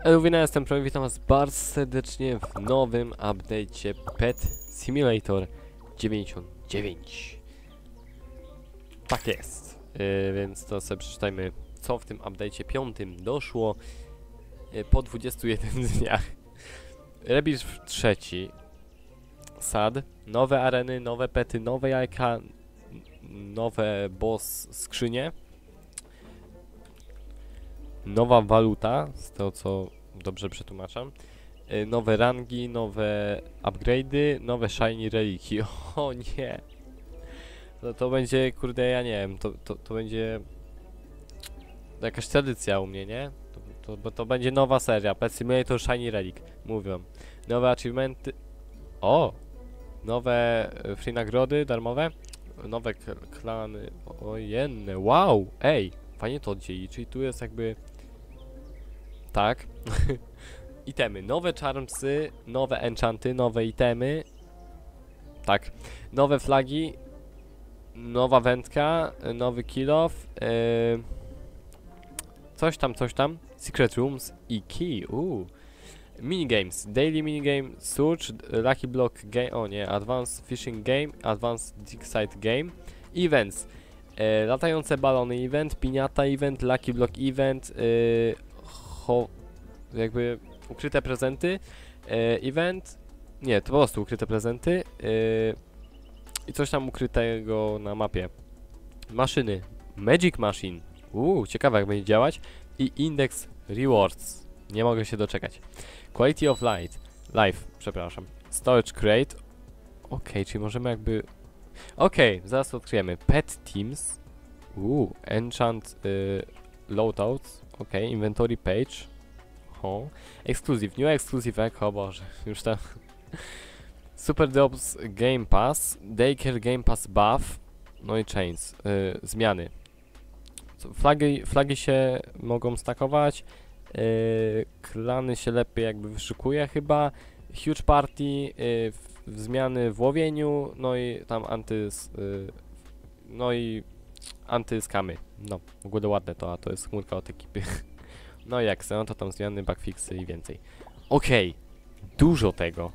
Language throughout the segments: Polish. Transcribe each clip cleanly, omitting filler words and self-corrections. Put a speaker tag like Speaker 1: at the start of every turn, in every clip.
Speaker 1: Elwina, jestem Promi, witam was bardzo serdecznie w nowym update'cie Pet Simulator 99. Tak jest, więc to sobie przeczytajmy, co w tym update'cie 5 doszło po 21 dniach. Rebisz trzeci, sad, nowe areny, nowe pety, nowe jajka, nowe boss skrzynie. Nowa waluta, z tego co dobrze przetłumaczam. Nowe rangi, nowe upgrade'y, nowe shiny reliki. O nie! To będzie, kurde, ja nie wiem, to będzie jakaś tradycja u mnie, nie? Bo to będzie nowa seria, Pet Simulator Shiny Relic, mówię. Nowe achievementy. O! Nowe free nagrody darmowe. Nowe klany. Ojenne, wow! Ej! Fajnie to oddzieli, czyli tu jest jakby... Tak. Itemy. Nowe charmsy, nowe enchanty, nowe itemy. Tak. Nowe flagi. Nowa wędka, nowy kill off. Coś tam. Secret rooms i key. Minigames. Daily minigame, search, lucky block game. O nie, advanced fishing game, advanced dig site game. Events. Latające balony event, piniata event, lucky block event, jakby ukryte prezenty, event, nie, to po prostu ukryte prezenty i coś tam ukrytego na mapie. Maszyny, Magic Machine, ciekawe jak będzie działać, i Index Rewards, nie mogę się doczekać. Quality of Life, przepraszam, Storage Crate, czyli możemy jakby... zaraz to odkryjemy. Pet Teams. Enchant Loadouts. Inventory Page. Exclusive. New Exclusive Egg. O Boże, już tam. Super Drops Game Pass. Daycare Game Pass Buff. No i Chains. Zmiany. Flagi się mogą stakować. Klany się lepiej jakby wyszukuje chyba. Huge Party. Zmiany w łowieniu, no i tam antyskamy. No, w ogóle ładne to, a to jest chmurka od ekipy. No i jak są, to tam zmiany, bugfixy i więcej. Dużo tego.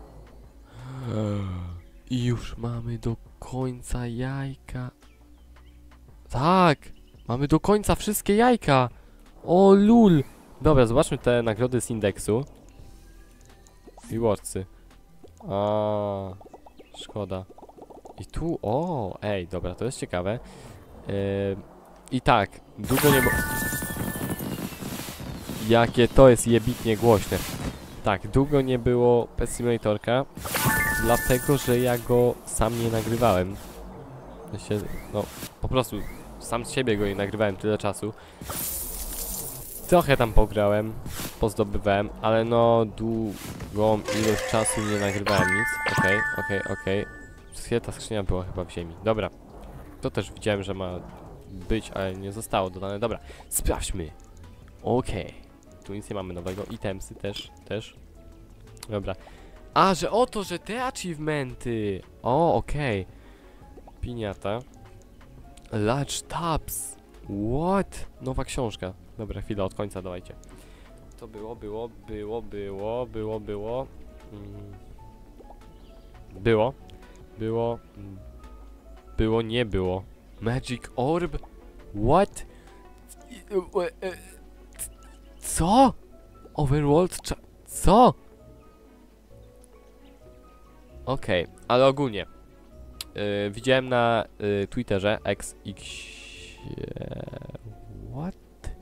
Speaker 1: I już mamy do końca jajka. Tak, mamy do końca wszystkie jajka. O lul. Dobra, zobaczmy te nagrody z indeksu. Rewardsy. Szkoda. I tu, dobra, to jest ciekawe. I tak, długo nie było... Jakie to jest jebitnie głośne. Tak, długo nie było Pet Simulatorka, dlatego, że ja go sam nie nagrywałem. No, po prostu sam z siebie go nie nagrywałem tyle czasu. Trochę tam pograłem, pozdobywałem, ale no długą ilość czasu nie nagrywałem nic. Okej. Ta skrzynia była chyba w ziemi. Dobra. To też widziałem, że ma być, ale nie zostało dodane. Dobra, sprawdźmy. Tu nic nie mamy nowego. Itemsy też. Dobra. Że te achievementy. Piniata. Large tabs. What? Nowa książka. Dobra, chwilę, od końca dawajcie. To nie było. Magic Orb? What? Co? Overworld? Co? Ale ogólnie widziałem na Twitterze XX what?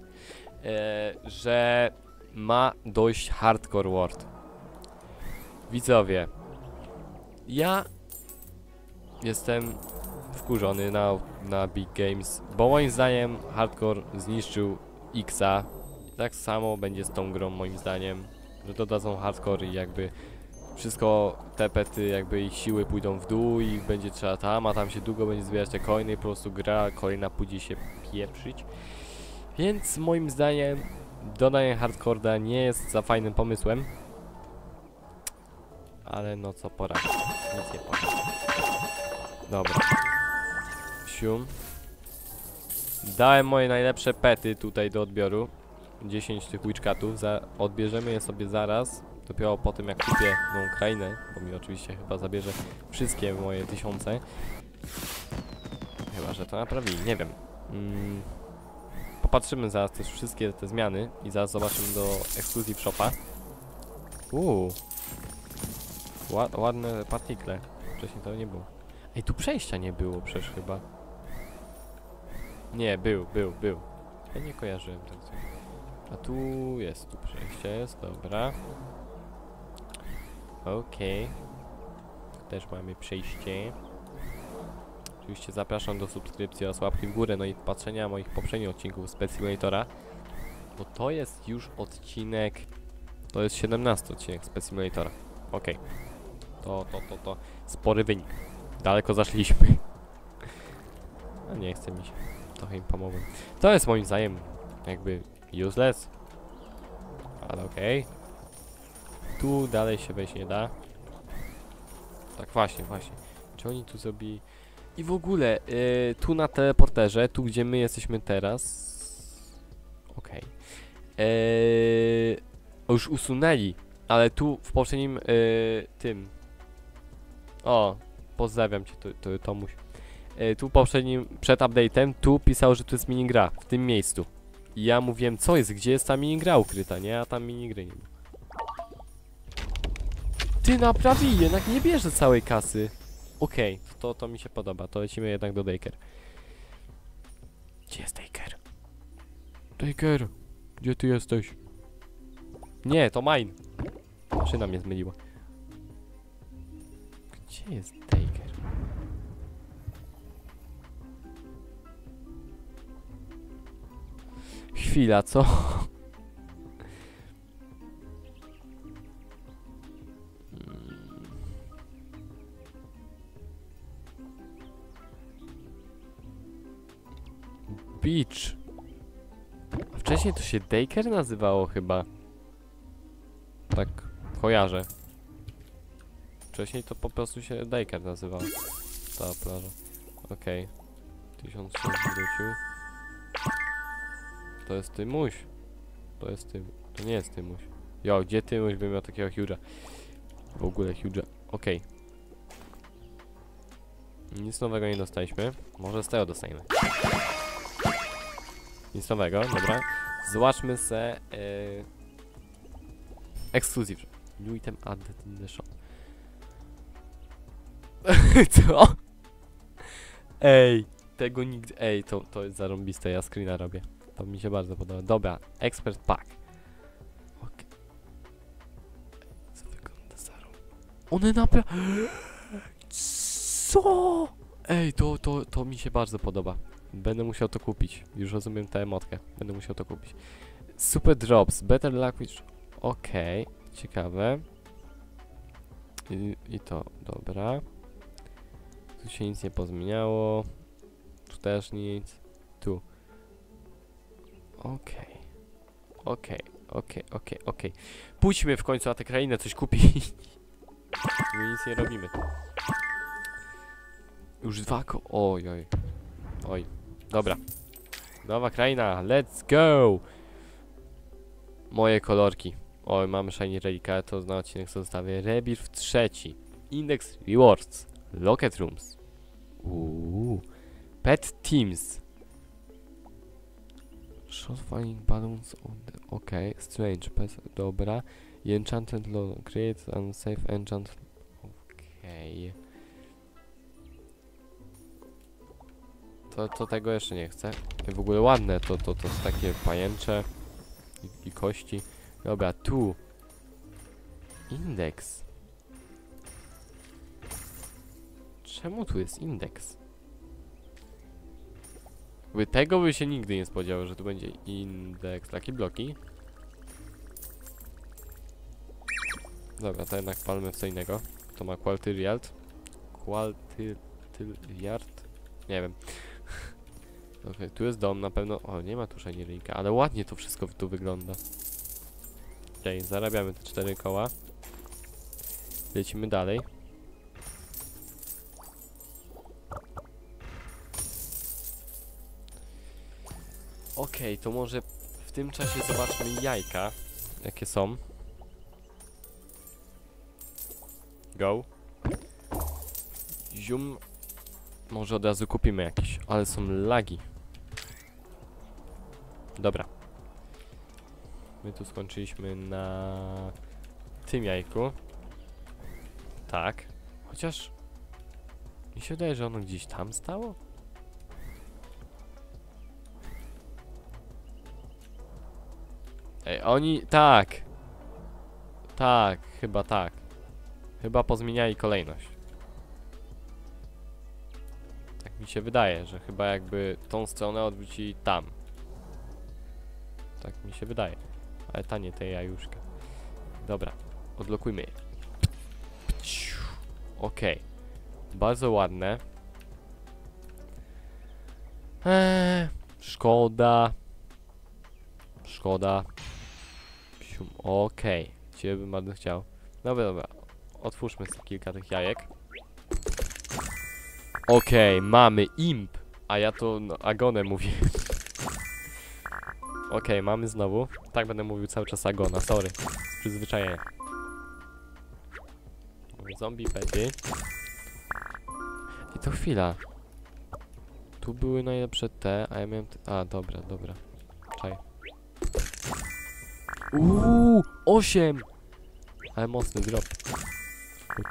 Speaker 1: Że ma dojść Hardcore World. Widzowie, ja jestem wkurzony na Big Games, bo moim zdaniem Hardcore zniszczył Xa. Tak samo będzie z tą grą moim zdaniem, że dodadzą Hardcore i jakby wszystko, te pety, jakby ich siły pójdą w dół i będzie trzeba a tam się długo będzie zbierać te coiny i po prostu gra kolejna pójdzie się pieprzyć. Więc moim zdaniem dodanie Hardcore'a nie jest za fajnym pomysłem. Ale no co poradzić, nic nie powiem. Dobra. Dałem moje najlepsze pety tutaj do odbioru. 10 tych witchcatów, odbierzemy je sobie zaraz, dopiero po tym jak kupię nową krainę, bo mi oczywiście chyba zabierze wszystkie moje 1000. Chyba, że to naprawili, nie wiem. Popatrzymy zaraz też wszystkie te zmiany i zaraz zobaczymy do Exclusive Shopa. Ładne partikle. Wcześniej to nie było. Ej, tu przejścia nie było przecież chyba. Nie, był. Ja nie kojarzyłem tak. A tu przejście jest, dobra. Okej. Tu też mamy przejście. Oczywiście zapraszam do subskrypcji oraz łapki w górę, no i patrzenia moich poprzednich odcinków z Pet Simulatora. Bo to jest już odcinek... To jest 17 odcinek z Pet Simulatora. Okej. To spory wynik. Daleko zaszliśmy. A nie chce mi się. Trochę im pomogłem. To jest moim zdaniem jakby useless. Ale okej. Tu dalej się wejść nie da. Tak właśnie. Czy oni tu zrobili... I w ogóle, tu na teleporterze, tu gdzie my jesteśmy teraz... Okej. Już usunęli, ale tu w poprzednim tym... O, pozdrawiam cię, Tomuś. Tu poprzednim, przed update'em, tu pisał, że tu jest minigra, w tym miejscu. I ja mówiłem, co jest, gdzie jest ta minigra ukryta, nie? A tam minigry nie było. Ty naprawi, jednak nie bierze całej kasy. Okej, to mi się podoba, to lecimy jednak do Daycare. Gdzie jest Daycare? Daycare, gdzie ty jesteś? Nie, to mine. Maszyna mnie zmyliła. Gdzie jest Daycare? Chwila, co? Beach. A wcześniej to się Daycare nazywało chyba. Tak kojarzę. Wcześniej to po prostu się Daycare nazywało. Ta plaża. Okej. 1000 wrócił. To jest Tymuś. To jest Tym. To nie jest Tymuś. Jo, gdzie Tymuś by miał takiego huge'a? W ogóle huge'a. Okej. Nic nowego nie dostaliśmy. Może z tego dostajemy. Nic nowego, dobra. Zobaczmy se Exclusive. New item added in the shop. Co? Ej, tego nigdy... Ej, to jest zarąbiste, ja screena robię. To mi się bardzo podoba. Dobra, Expert Pack. Okej. Co wygląda zarąb... One naprawdę... Co? Ej, to mi się bardzo podoba. Będę musiał to kupić. Już rozumiem tę emotkę. Będę musiał to kupić. Super Drops. Better Luck with... Okej. Ciekawe. I to. Dobra. Tu się nic nie pozmieniało. Tu też nic. Tu. Okej. Pójdźmy w końcu na tę krainę coś kupić. My nic nie robimy. Już Oj. Dobra. Nowa kraina. Let's go! Moje kolorki. Oj, mamy shiny relikę, to na odcinek zostawię. Rebirth 3. Index Rewards. Locket Rooms. Pet Teams. Shot Flying Balloons on the... Okej. Strange Pet. Dobra. I Enchanted Law. Create Unsafe Enchant. Okej. To tego jeszcze nie chcę. W ogóle ładne to takie pajęcze i kości. Dobra, tu. Indeks. Czemu tu jest indeks? Tego by się nigdy nie spodziewał, że tu będzie indeks. Takie bloki. Dobra, to jednak palmy w co innego. To ma Quality Yard. Quality Yard? Nie wiem. Okej, tu jest dom na pewno. O, nie ma tu shiny linka, ale ładnie to wszystko tu wygląda. Okej, zarabiamy te 4 koła. Lecimy dalej. Okej, to może w tym czasie zobaczmy jajka, jakie są. Go. Zium. Może od razu kupimy jakieś, ale są lagi. Dobra. My tu skończyliśmy na tym jajku. Tak. Chociaż mi się wydaje, że ono gdzieś tam stało. Ej, oni... Tak. Tak, chyba tak. Chyba pozmieniali kolejność. Tak mi się wydaje, że chyba jakby tą stronę odwrócili tam. Tak mi się wydaje. Ale ta nie, te jajuszka. Dobra, odblokujmy je. Okej. Bardzo ładne. Szkoda. Szkoda. Okej. Ciebie bym bardzo chciał. Dobra, dobra. Otwórzmy sobie kilka tych jajek. Okej, mamy imp. A ja to no, agonę mówię. Okej, mamy znowu. Tak będę mówił cały czas agona, sorry. Z przyzwyczajenia. Zombie pety. I to chwila. Tu były najlepsze te, a ja miałem a, dobra, dobra. Czaj. 8! Ale mocny drop. Good.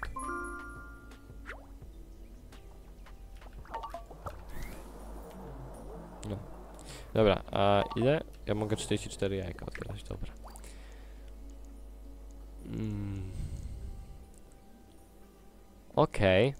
Speaker 1: No. Dobra, a ile? Ja mogę 44 jajka otwierać, dobra. Okej.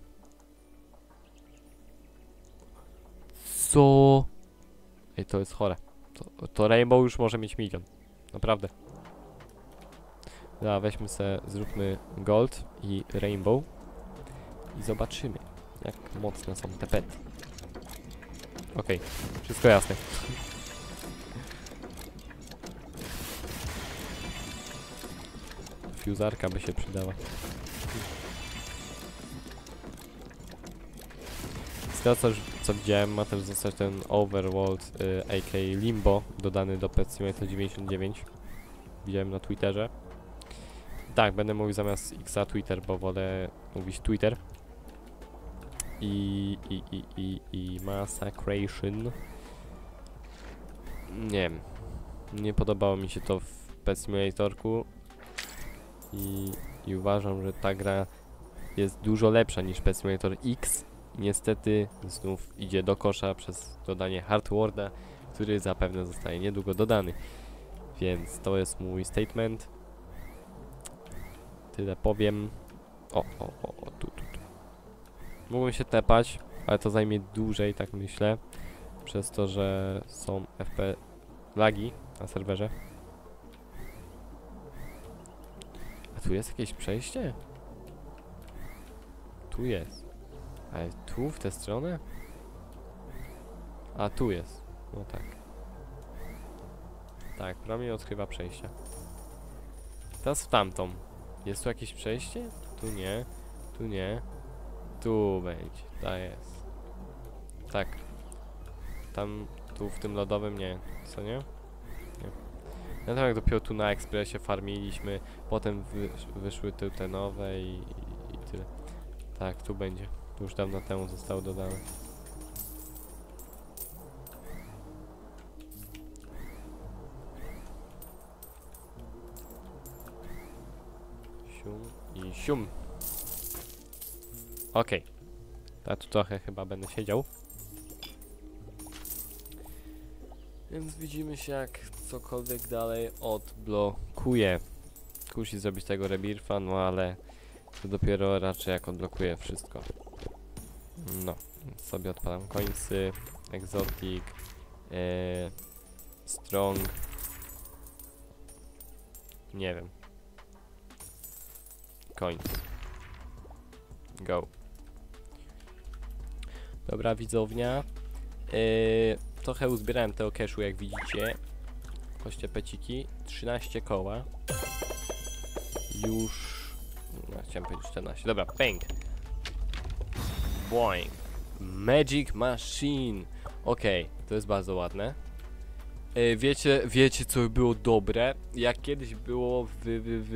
Speaker 1: Co? Ej, to jest chore. To Rainbow już może mieć 1 000 000. Naprawdę. Dobra, weźmy se, zróbmy Gold i Rainbow. I zobaczymy, jak mocne są te pety. Okej, wszystko jasne. Fuzarka by się przydała. Z tego co widziałem, ma też zostać ten Overworld AK Limbo dodany do Pet Simulator 99. Widziałem na Twitterze. Tak, będę mówił zamiast Xa Twitter, bo wolę mówić Twitter. I Massacration. Nie wiem. Nie podobało mi się to w Pet Simulatorku. I uważam, że ta gra jest dużo lepsza niż Pet Simulator X. Niestety znów idzie do kosza przez dodanie Hardwarda, który zapewne zostanie niedługo dodany. Więc to jest mój statement. Tyle powiem. Tu. Mógłbym się tepać, ale to zajmie dłużej, tak myślę. Przez to, że są FP lagi na serwerze. A tu jest jakieś przejście? Tu jest. Ale tu, w tę stronę? A, tu jest. No tak. Tak, prawie odkrywa przejście. Teraz w tamtą. Jest tu jakieś przejście? Tu nie. Tu nie. Tu będzie. Tak jest. Tak. Tam, tu w tym lodowym nie. Co nie? Nie. No tak jak dopiero tu na ekspresie farmiliśmy, potem wyszły te nowe i tyle. Tak, tu będzie. Tu już dawno temu zostało dodane. Sium i sium. Okej. Ja tu trochę chyba będę siedział. Więc widzimy się, jak cokolwiek dalej odblokuje. Kusi zrobić tego rebirfa, no ale to dopiero raczej jak odblokuje wszystko. No, więc sobie odpalam końcy, exotic, strong. Nie wiem. Coins. Go. Dobra, widzownia. Trochę uzbierałem tego cashu, jak widzicie. Koście peciki. 13 koła. Już... No, chciałem powiedzieć 14. Dobra, pęk. Boing. Magic Machine. Okej, to jest bardzo ładne. Wiecie co było dobre? Jak kiedyś było w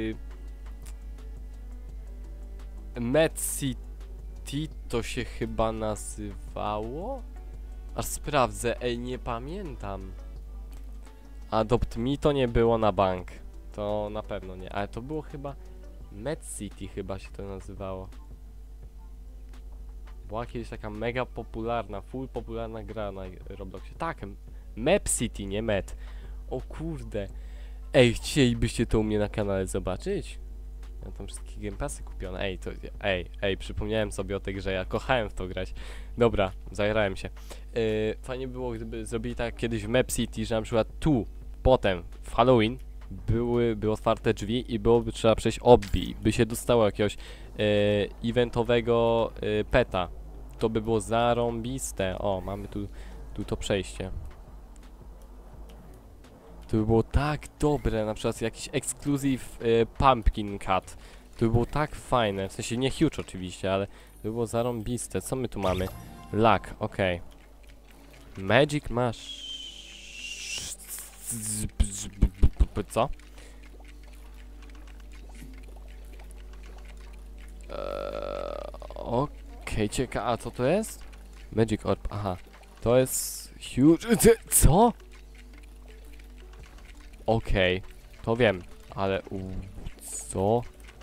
Speaker 1: Med City to się chyba nazywało? Aż sprawdzę, nie pamiętam. Adopt Me to nie było na bank. To na pewno nie, ale to było chyba Med City chyba się to nazywało. Była kiedyś taka mega popularna, full popularna gra na Robloxie. Tak, Map City, nie Med. O kurde. Ej, chcielibyście to u mnie na kanale zobaczyć? Ja tam wszystkie Game Passy kupione. Przypomniałem sobie o tej grze, ja kochałem w to grać. Dobra, zajarałem się. Fajnie było, gdyby zrobili tak kiedyś w Map City, że na przykład tu, potem, w Halloween, były otwarte drzwi i byłoby trzeba przejść obbi, by się dostało jakiegoś eventowego peta. To by było zarąbiste. O, mamy tu to przejście. To by było tak dobre, na przykład jakiś exclusive pumpkin cut. To by było tak fajne, w sensie nie huge oczywiście, ale to by było zarąbiste. Co my tu mamy? Luck, okej. Magic masz... Co? Okej, ciekawe, a co to jest? Magic Orb, aha. To jest huge... Co? Okej, to wiem, ale co?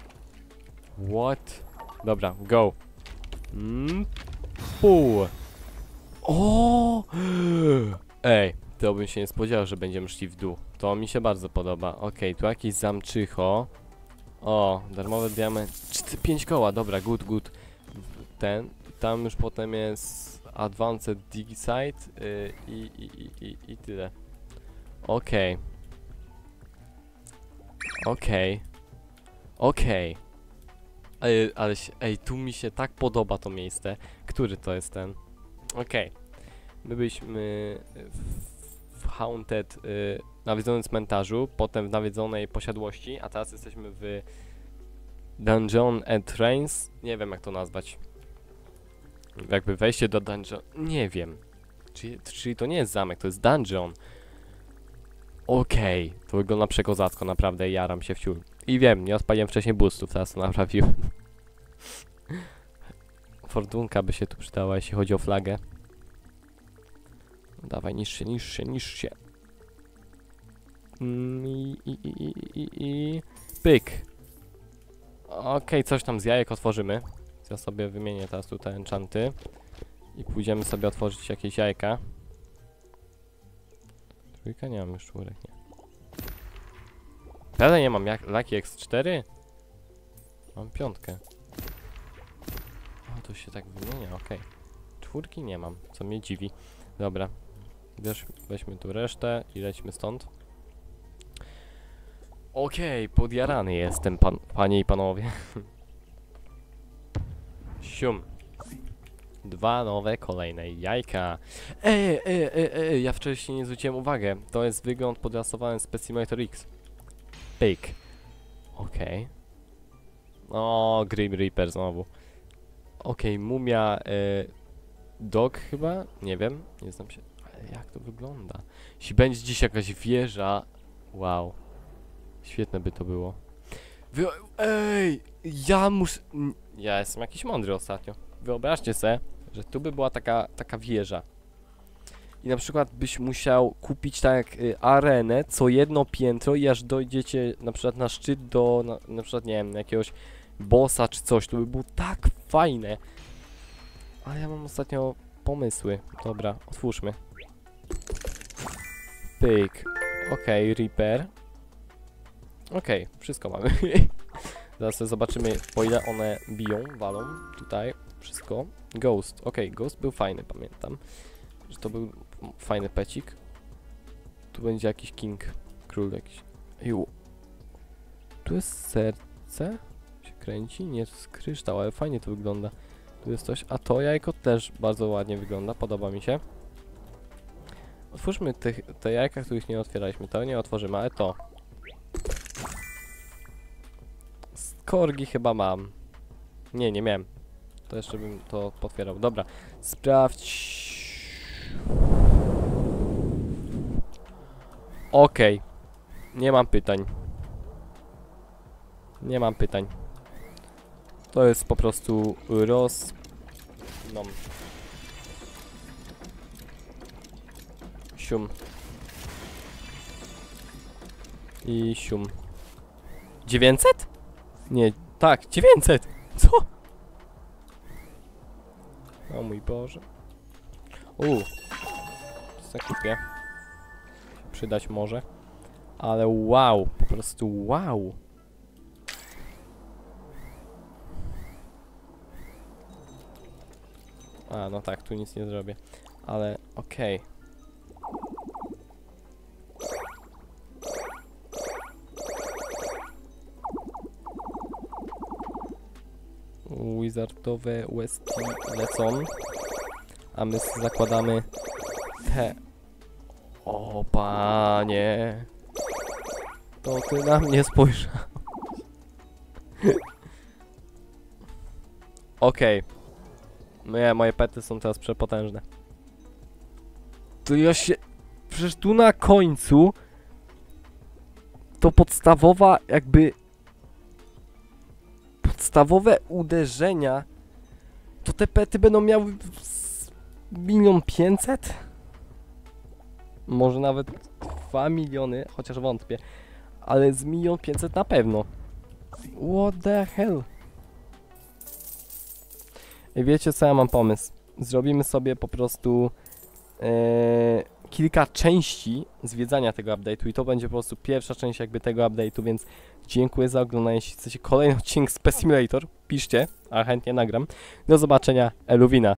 Speaker 1: What? Dobra, go. O! Ej, to bym się nie spodziewał, że będziemy szli w dół. To mi się bardzo podoba. Okej, tu jakieś zamczycho. O, darmowe diament. 5 koła, dobra, good. Tam już potem jest Advanced Digisite i tyle. Okej. Ej, tu mi się tak podoba to miejsce. Który to jest ten? Okej. My byliśmy w Haunted, nawiedzonym cmentarzu, potem w nawiedzonej posiadłości, a teraz jesteśmy w Dungeon Entrance. Nie wiem jak to nazwać. Jakby wejście do dungeon... Nie wiem. Czyli to nie jest zamek, to jest dungeon. Okej, to wygląda przekozacko, naprawdę jaram się w ciul. I wiem, nie odpaliłem wcześniej boostów, teraz to naprawiłem. Fortunka by się tu przydała, jeśli chodzi o flagę. Dawaj, niższe. Pyk. Okej, coś tam z jajek otworzymy. Ja sobie wymienię teraz tutaj enchanty. I pójdziemy sobie otworzyć jakieś jajka. Trójka? Nie mam już czwórek, nie. Pewnie nie mam Lucky X4? Mam 5. O, to się tak wymienia, okej. Czwórki nie mam, co mnie dziwi. Dobra. Weźmy tu resztę i lećmy stąd. Okej, podjarany jestem, panie i panowie. Sium. 2 nowe, kolejne jajka. Ja wcześniej nie zwróciłem uwagę. To jest wygląd podrasowany z Pet Simulator X. Pyk. Okej. O, Grim Reaper znowu. Okej, mumia... Dog chyba? Nie wiem, nie znam się. Ale jak to wygląda? Jeśli będzie dziś jakaś wieża... Wow. Świetne by to było. Ej! Ja jestem jakiś mądry ostatnio. Wyobraźcie sobie, że tu by była taka wieża. I na przykład byś musiał kupić tak arenę, co jedno piętro i aż dojdziecie na przykład na szczyt do, na przykład nie wiem, jakiegoś bossa czy coś. To by było tak fajne. Ale ja mam ostatnio pomysły. Dobra, otwórzmy. Pyk. Okej, Reaper. Okej, wszystko mamy. Zaraz sobie zobaczymy, po ile one biją, walą. Tutaj, wszystko. Ghost. Okej, Ghost był fajny, pamiętam. Że to był fajny pecik. Tu będzie jakiś king. Król jakiś. Ju. Tu jest serce. Się kręci. Nie, to jest kryształ, ale fajnie to wygląda. Tu jest coś. A to jajko też bardzo ładnie wygląda. Podoba mi się. Otwórzmy te jajka, których nie otwieraliśmy. To nie otworzymy, ale to. Korgi chyba mam. Nie miałem. To jeszcze bym to potwierał. Dobra. Sprawdź. Okej. Nie mam pytań. Nie mam pytań. To jest po prostu no. Sium. I sium. 900? Nie, tak, 900! Co? O mój Boże. Co kupię? Przydać może. Ale wow, po prostu wow. A, no tak, tu nic nie zrobię. Ale okej. Wizardowe łezki lecą. A my zakładamy te. O panie. To ty na mnie spojrzał. Okej. Nie, moje pety są teraz przepotężne. To ja się... Przecież tu na końcu to podstawowa jakby... Podstawowe uderzenia to te pety będą miały 1,500 000? Może nawet 2 miliony, chociaż wątpię. Ale z 1,500 000 na pewno. What the hell? I wiecie co, ja mam pomysł. Zrobimy sobie po prostu kilka części zwiedzania tego update'u i to będzie po prostu pierwsza część jakby tego update'u, więc dziękuję za oglądanie. Jeśli chcecie kolejny odcinek z Pet Simulator, piszcie, a chętnie nagram. Do zobaczenia, Eluwina.